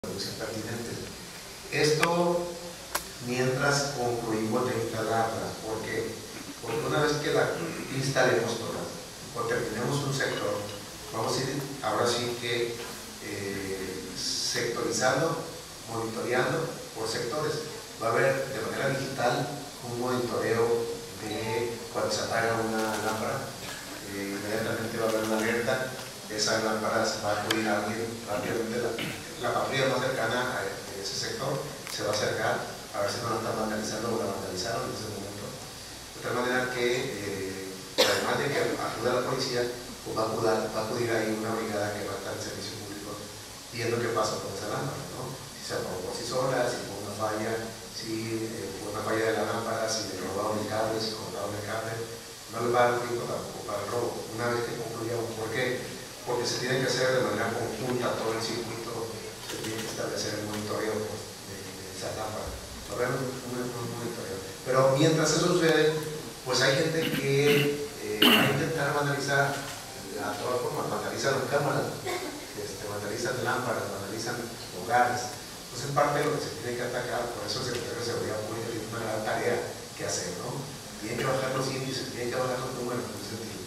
pertinentes. Esto mientras concluimos de instalarla, porque una vez que la instalemos todas o terminemos un sector, vamos a ir ahora sí que sectorizando, monitoreando por sectores. Va a haber de manera digital un monitoreo de cuando se apaga una lámpara, inmediatamente va a haber una alerta. Esa lámpara va a acudir a alguien rápidamente, la patrulla más cercana a ese sector se va a acercar a ver si no la están vandalizando o la vandalizaron en ese momento. De tal manera que, además de que acude a la policía, pues va a acudir ahí una brigada que va a estar en servicio público viendo qué pasa con esa lámpara, ¿no? Si se apagó por sí sola, si fue una falla, si fue una falla de la lámpara, si le robaron el cable, si cortaron el cable. No les va a dar tiempo tampoco para el robo. Una vez que concluyamos, ¿por qué? Porque se tiene que hacer de manera conjunta todo el circuito, se tiene que establecer el monitoreo de esa lámpara. Va a haber un monitoreo. Pero mientras eso sucede, pues hay gente que va a intentar vandalizar a todas formas, vandalizan cámaras, vandalizan lámparas, vandalizan hogares. Entonces es parte de lo que se tiene que atacar, por eso el Secretario de Seguridad Pública tiene una gran tarea que hacer, ¿no? Tiene que bajar los índices, tiene que bajar los números en ese sentido.